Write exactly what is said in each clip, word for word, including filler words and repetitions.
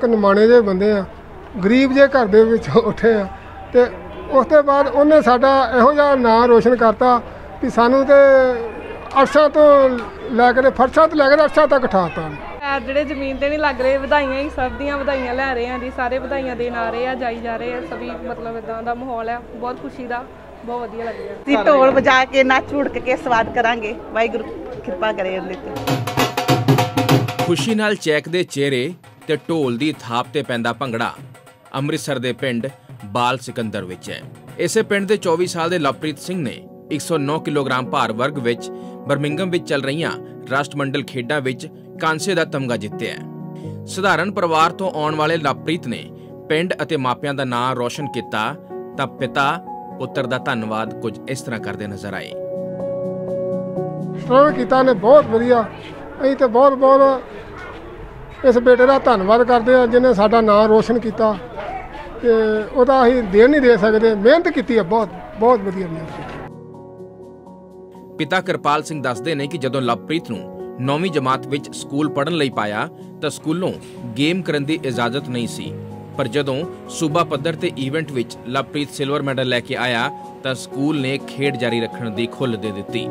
एक निमाणे जे बंदे आ, गरीब जे घर दे विच उठे आ, ते उस तो बाद उन्हें साडा इहो जिहा नां रोशन करता कि सानू ते अरसां तो लैके फर्शां तो लैके अरसां तक उठाता। ਜਿਹੜੇ ਜ਼ਮੀਨ ਤੇ ਨਹੀਂ ਲੱਗ ਰਹੇ ਵਧਾਈਆਂ ਹੀ ਸਭ ਦੀਆਂ ਵਧਾਈਆਂ ਲੈ ਰਹੇ ਆ ਜੀ, ਸਾਰੇ ਵਧਾਈਆਂ ਦੇਣ ਆ ਰਹੇ ਆ, ਜਾਈ ਜਾ ਰਹੇ ਆ ਸਭੀ, ਮਤਲਬ ਇਦਾਂ ਦਾ ਮਾਹੌਲ ਹੈ ਬਹੁਤ ਖੁਸ਼ੀ ਦਾ, ਬਹੁਤ ਵਧੀਆ ਲੱਗ ਰਿਹਾ। ਅਸੀਂ ਢੋਲ ਵਜਾ ਕੇ ਨੱਚ ਉੜ ਕੇ ਸਵਾਦ ਕਰਾਂਗੇ, ਵਾਹਿਗੁਰੂ ਕਿਰਪਾ ਕਰੇ ਉਹਦੇ ਤੇ। ਖੁਸ਼ੀ ਨਾਲ ਚਹਿਕਦੇ ਚਿਹਰੇ ਤੇ ਢੋਲ ਦੀ ਥਾਪ ਤੇ ਪੈਂਦਾ ਭੰਗੜਾ ਅੰਮ੍ਰਿਤਸਰ ਦੇ ਪਿੰਡ ਬਾਲ ਸਿਕੰਦਰ ਵਿੱਚ ਹੈ। ਇਸੇ ਪਿੰਡ ਦੇ ਚੌਵੀ ਸਾਲ ਦੇ ਲਵਪ੍ਰੀਤ ਸਿੰਘ ਨੇ ਇੱਕ ਸੌ ਨੌ ਕਿਲੋਗ੍ਰਾਮ ਭਾਰ ਵਰਗ ਵਿੱਚ ਬਰਮਿੰਗਮ ਵਿੱਚ ਚੱਲ ਰਹੀਆਂ ਰਾਸ਼ਟਰਮੰਡਲ ਖੇਡਾਂ ਵਿੱਚ ਕਾਂਸੇ ਦਾ ਤਮਗਾ ਜਿੱਤਿਆ। ਸਧਾਰਨ ਪਰਿਵਾਰ ਤੋਂ ਆਉਣ ਵਾਲੇ ਲਵਪ੍ਰੀਤ ਨੇ ਪਿੰਡ ਅਤੇ ਮਾਪਿਆਂ ਦਾ ਨਾਂ ਰੋਸ਼ਨ ਕੀਤਾ ਤਾਂ ਪਿਤਾ ਪੁੱਤਰ ਦਾ ਧੰਨਵਾਦ ਕੁਝ ਇਸ ਤਰ੍ਹਾਂ ਕਰਦੇ ਨਜ਼ਰ ਆਏ। ਸ਼ੁਰੂ ਕੀਤਾ ਨੇ ਬਹੁਤ ਵਧੀਆ, ਅਸੀਂ ਤਾਂ ਬਹੁਤ ਬਹੁਤ ਇਸ ਬੇਟੇ ਦਾ ਧੰਨਵਾਦ ਕਰਦੇ ਹਾਂ ਜਿਹਨੇ ਸਾਡਾ ਨਾਂ ਰੋਸ਼ਨ ਕੀਤਾ, ਤੇ ਉਹਦਾ ਅਸੀਂ ਦੇਣ ਨਹੀਂ ਦੇ ਸਕਦੇ। ਮਿਹਨਤ ਕੀਤੀ ਹੈ, ਬਹੁਤ ਬਹੁਤ ਵਧੀਆ ਮਿਹਨਤ ਕੀਤੀ। ਪਿਤਾ ਕਿਰਪਾਲ ਸਿੰਘ ਦੱਸਦੇ ਨੇ ਕਿ ਜਦੋਂ ਲਵਪ੍ਰੀਤ ਨੂੰ ਨੌਵੀਂ ਜਮਾਤ ਵਿੱਚ ਸਕੂਲ ਪੜ੍ਹਨ ਲਈ ਪਾਇਆ ਤਾਂ ਸਕੂਲੋਂ ਗੇਮ ਕਰਨ ਦੀ ਇਜਾਜ਼ਤ ਨਹੀਂ ਸੀ, ਪਰ ਜਦੋਂ ਸੂਬਾ ਪੱਧਰ ਤੇ ਈਵੈਂਟ ਵਿੱਚ ਲਵਪ੍ਰੀਤ ਸਿਲਵਰ ਮੈਡਲ ਲੈ ਕੇ ਆਇਆ ਤਾਂ ਸਕੂਲ ਨੇ ਖੇਡ ਜਾਰੀ ਰੱਖਣ ਦੀ ਖੁੱਲ੍ਹ ਦੇ ਦਿੱਤੀ।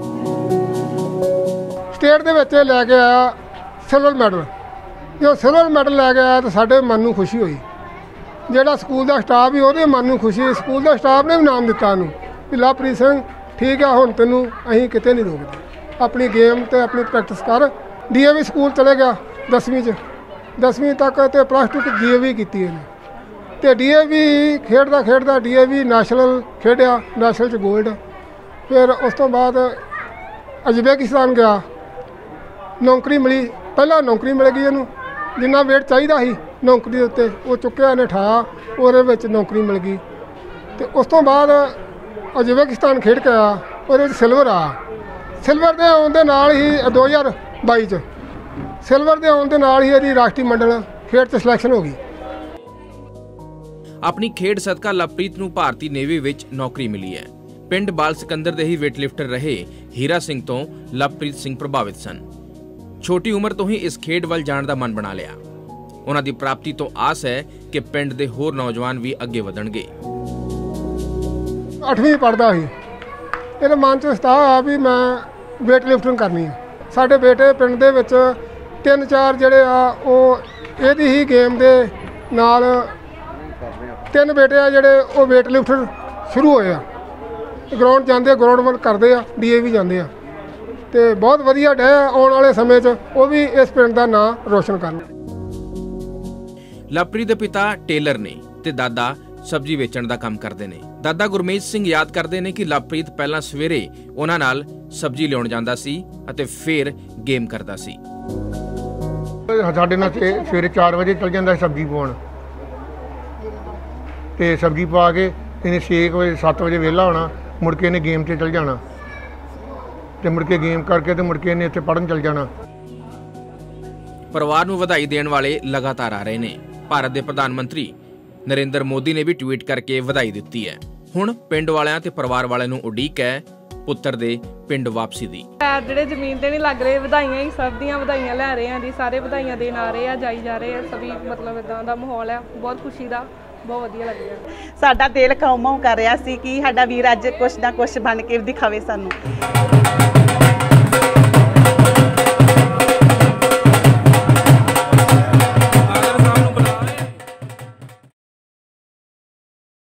ਸਟੇਟ ਦੇ ਵਿੱਚ ਲੈ ਕੇ ਆਇਆ ਸਿਲਵਰ ਮੈਡਲ, ਜਦੋਂ ਸਿਲਵਰ ਮੈਡਲ ਲੈ ਕੇ ਆਇਆ ਤਾਂ ਸਾਡੇ ਮਨ ਨੂੰ ਖੁਸ਼ੀ ਹੋਈ। ਜਿਹੜਾ ਸਕੂਲ ਦਾ ਸਟਾਫ ਵੀ ਉਹਦੇ ਮਨ ਨੂੰ ਖੁਸ਼ੀ, ਸਕੂਲ ਦਾ ਸਟਾਫ ਨੇ ਵੀ ਨਾਮ ਦਿੱਤਾ ਉਹਨੂੰ ਕਿ ਲਵਪ੍ਰੀਤ ਸਿੰਘ ਠੀਕ ਆ, ਹੁਣ ਤੈਨੂੰ ਅਸੀਂ ਕਿਤੇ ਨਹੀਂ ਰੋਕਦੇ, ਆਪਣੀ ਗੇਮ ਤੇ ਆਪਣੀ ਪ੍ਰੈਕਟਿਸ ਕਰ। ਡੀ ਏ ਵੀ ਸਕੂਲ ਚਲੇ ਗਿਆ ਦਸਵੀਂ 'ਚ, ਦਸਵੀਂ ਤੱਕ ਤੇ ਪਲੱਸ ਟੂ 'ਚ ਡੀ ਏ ਵੀ ਕੀਤੀ ਇਹਨੇ, ਤੇ ਡੀ ਏ ਵੀ ਖੇਡਦਾ ਖੇਡਦਾ ਡੀ ਏ ਵੀ ਨੈਸ਼ਨਲ ਖੇਡਿਆ, ਨੈਸ਼ਨਲ 'ਚ ਗੋਲਡ। ਫਿਰ ਉਸ ਤੋਂ ਬਾਅਦ ਉਜ਼ਬੇਕਿਸਤਾਨ ਗਿਆ, ਨੌਕਰੀ ਮਿਲੀ, ਪਹਿਲਾਂ ਨੌਕਰੀ ਮਿਲ ਗਈ ਇਹਨੂੰ, ਜਿੰਨਾ ਵੇਟ ਚਾਹੀਦਾ ਸੀ ਨੌਕਰੀ ਦੇ ਉੱਤੇ ਉਹ ਚੁੱਕਿਆ ਇਹਨੇ ਅਠਾਇਆ, ਉਹਦੇ ਵਿੱਚ ਨੌਕਰੀ ਮਿਲ ਗਈ। ਤੇ ਉਸ ਤੋਂ ਬਾਅਦ ਉਜ਼ਬੇਕਿਸਤਾਨ ਖੇਡ ਕੇ ਆਇਆ, ਉਹਦੇ ਵਿੱਚ ਸਿਲਵਰ ਆ। ਸਿਲਵਰ ਦੇ ਆਉਣ ਦੇ ਨਾਲ ਹੀ ਦੋ ਹਜ਼ਾਰ ਬਾਈ 'ਚ ਸਿਲਵਰ ਦੇ ਆਉਣ ਦੇ ਨਾਲ ਹੀ ਇਹਦੀ ਰਾਸ਼ਟਰੀ ਮੰਡਲ ਖੇਡ 'ਚ ਸਿਲੈਕਸ਼ਨ ਹੋ ਗਈ। ਆਪਣੀ ਖੇਡ ਸਦਕਾ ਲਵਪ੍ਰੀਤ ਨੂੰ ਭਾਰਤੀ ਨੇਵੀ ਵਿੱਚ ਨੌਕਰੀ ਮਿਲੀ ਹੈ। ਪਿੰਡ ਬਾਲ ਸਿਕੰਦਰ ਦੇ ਹੀ ਵੇਟਲਿਫਟਰ ਰਹੇ ਹੀਰਾ ਸਿੰਘ ਤੋਂ ਲਵਪ੍ਰੀਤ ਸਿੰਘ ਪ੍ਰਭਾਵਿਤ ਸਨ। ਛੋਟੀ ਉਮਰ ਤੋਂ ਹੀ ਇਸ ਖੇਡ ਵੱਲ ਜਾਣ ਦਾ ਮਨ ਬਣਾ ਲਿਆ। ਉਹਨਾਂ ਦੀ ਪ੍ਰਾਪਤੀ ਤੋਂ ਆਸ ਹੈ ਕਿ ਪਿੰਡ ਦੇ ਹੋਰ ਨੌਜਵਾਨ ਵੀ ਅੱਗੇ ਵਧਣਗੇ। ਅੱਠਵੀਂ ਪੜ੍ਹਦਾ ਸੀ, ਇਹਦੇ ਮਨ 'ਚ ਸਤਾਹ ਆ ਵੀ ਮੈਂ ਵੇਟ ਲਿਫਟਿੰਗ ਕਰਨੀ ਆ। ਸਾਡੇ ਬੇਟੇ ਪਿੰਡ ਦੇ ਵਿੱਚ ਤਿੰਨ ਚਾਰ ਜਿਹੜੇ ਆ ਉਹ ਇਹਦੀ ਹੀ ਗੇਮ ਦੇ ਨਾਲ ਤਿੰਨ ਬੇਟੇ ਆ ਜਿਹੜੇ ਉਹ ਵੇਟ ਲਿਫਟਰ ਸ਼ੁਰੂ ਹੋਏ ਆ, ਗਰਾਊਂਡ ਜਾਂਦੇ, ਗਰਾਊਂਡ ਵਰਕ ਕਰਦੇ ਆ, ਡੀ ਏ ਵੀ ਜਾਂਦੇ ਆ, ਤੇ ਬਹੁਤ ਵਧੀਆ ਡੈ ਆਉਣ ਵਾਲੇ ਸਮੇਂ 'ਚ ਉਹ ਵੀ ਇਸ ਪਿੰਡ ਦਾ ਨਾਂ ਰੋਸ਼ਨ ਕਰਨ। ਲਵਪ੍ਰੀਤ ਦੇ ਪਿਤਾ ਟੇਲਰ ਨੇ ਤੇ ਦਾਦਾ ਸਬਜ਼ੀ ਵੇਚਣ ਦਾ ਕੰਮ ਕਰਦੇ ਨੇ। ਦਾਦਾ ਗੁਰਮੀਤ ਸਿੰਘ ਯਾਦ ਕਰਦੇ ਨੇ ਕਿ ਲਵਪ੍ਰੀਤ ਪਹਿਲਾਂ ਸਵੇਰੇ ਉਹਨਾਂ ਨਾਲ ਸਬਜ਼ੀ ਲਿਆਉਣ ਜਾਂਦਾ ਸੀ ਅਤੇ ਫਿਰ ਗੇਮ ਕਰਦਾ ਸੀ। ਸਾਡੇ ਨਾਲ ਸਵੇਰੇ ਚਾਰ ਵਜੇ ਚਲ ਜਾਂਦਾ ਸਬਜ਼ੀ ਪਾਉਣ, ਤੇ ਸਬਜ਼ੀ ਪਾ ਕੇ ਇਹਨੇ ਛੇ ਵਜੇ ਸੱਤ ਵਜੇ ਵਿਹਲਾ ਹੋਣਾ, ਮੁੜ ਕੇ ਇਹਨੇ ਗੇਮ 'ਤੇ ਚਲ ਜਾਣਾ, ਤੇ ਮੁੜ ਕੇ ਗੇਮ ਕਰਕੇ ਤੇ ਮੁੜ ਕੇ ਇਹਨੇ ਇੱਥੇ ਪੜ੍ਹਨ ਚਲ ਜਾਣਾ। ਪਰਿਵਾਰ ਨੂੰ ਵਧਾਈ ਦੇਣ ਵਾਲੇ ਲਗਾਤਾਰ ਆ ਰਹੇ ਨੇ। ਭਾਰਤ ਦੇ ਪ੍ਰਧਾਨ ਮੰਤਰੀ ਨਰਿੰਦਰ ਮੋਦੀ ਨੇ ਵੀ ਟਵੀਟ ਕਰਕੇ ਵਧਾਈ ਦਿੱਤੀ ਹੈ। ਹੁਣ ਪਿੰਡ ਵਾਲਿਆਂ ਤੇ ਪਰਿਵਾਰ ਵਾਲਿਆਂ ਨੂੰ ਉਡੀਕ ਹੈ ਪੁੱਤਰ ਦੇ ਪਿੰਡ ਵਾਪਸੀ ਦੀ। ਜਿਹੜੇ ਜ਼ਮੀਨ ਤੇ ਨਹੀਂ ਲੱਗ ਰਹੇ ਵਧਾਈਆਂ ਹੀ ਸਭ ਦੀਆਂ ਵਧਾਈਆਂ ਲੈ ਰਹੇ ਆ ਜੀ, ਸਾਰੇ ਵਧਾਈਆਂ ਦੇਣ ਆ ਰਹੇ ਆ, ਜਾਈ ਜਾ ਰਹੇ ਆ ਸਭੀ, ਮਤਲਬ ਇਦਾਂ ਦਾ ਮਾਹੌਲ ਹੈ ਬਹੁਤ ਖੁਸ਼ੀ ਦਾ, ਬਹੁਤ ਵਧੀਆ ਲੱਗ ਰਿਹਾ। ਸਾਡਾ ਦਿਲ ਕਾਉ ਮਾਉ ਕਰ ਰਿਹਾ ਸੀ ਕਿ ਸਾਡਾ ਵੀਰ ਅੱਜ ਕੁਛ ਨਾ ਕੁਛ ਬਣ ਕੇ ਦਿਖਾਵੇ ਸਾਨੂੰ।